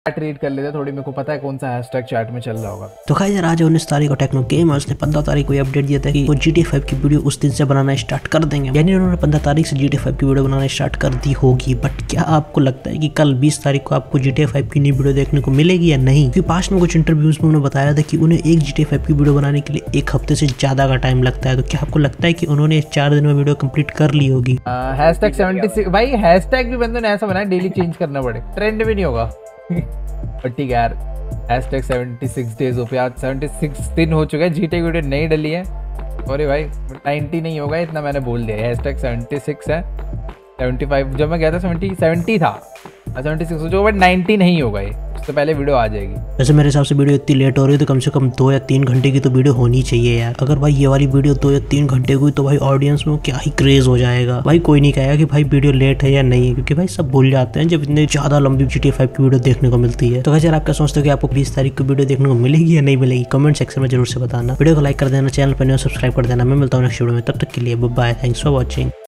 Chat read कर लेते, थोड़ी मेरे को पता है कौन सा हैशटैग चैट में चल रहा होगा। तो खैर यार आज 19 तारीख को टेक्नो गेमर्स ने 15 तारीख को अपडेट दिया था कि वो GTA 5 की वीडियो उस दिन से बनाना स्टार्ट कर देंगे, यानी उन्होंने 15 तारीख से GTA 5 की वीडियो बनाना स्टार्ट कर दी होगी। बट क्या आपको लगता है कि कल 20 तारीख को आपको GTA 5 की नई वीडियो देखने को मिलेगी या नहीं? क्योंकि पास्ट में कुछ इंटरव्यूज में उन्होंने बताया था कि उन्हें एक GTA 5 की वीडियो बनाने के लिए 1 हफ्ते से ज्यादा का टाइम लगता है। तो क्या आपको लगता है कि उन्होंने 4 दिन में वीडियो कंप्लीट कर ली होगी? हैशटैग 76 भाई, हैशटैग भी बंदे ने ऐसा बनाया डेली चेंज करना पड़े, ट्रेंड भी नहीं होगा। बट ठीक है यार, हैशटैग 76 डेज हो गया, 76 दिन हो चुके हैं, GTA वीडियो नहीं डली है। सॉरी भाई, 90 नहीं होगा इतना मैंने बोल दिया। हैशटैग 76 है, 75 जब मैं गया था 70 था, 76 जो, बट 90 नहीं होगा, ये उससे पहले वीडियो आ जाएगी। वैसे मेरे हिसाब से वीडियो इतनी लेट हो रही है तो कम से कम 2 या 3 घंटे की तो वीडियो होनी चाहिए यार। अगर भाई ये वाली वीडियो 2 या 3 घंटे की हुई तो भाई ऑडियंस में क्या ही क्रेज हो जाएगा। भाई कोई नहीं कहेगा कि भाई वीडियो लेट है या नहीं है, क्योंकि भाई सब भूल जाते हैं जब इतने ज्यादा लंबी GTA 5 की वीडियो देखने को मिलती है। तो वैसे आप क्या सोचते हो कि आपको 20 तारीख को वीडियो देखने को मिलेगी या नहीं मिलेगी? कमेंट सेक्शन में जरूर से बताना। वीडियो को लाइक कर देना, चैनल पर न्यू सब्सक्राइब कर देना। मैं मिलता हूँ नेक्स्ट वीडियो में, तब तक के लिए बाय, थैंक्स फॉर वॉचिंग।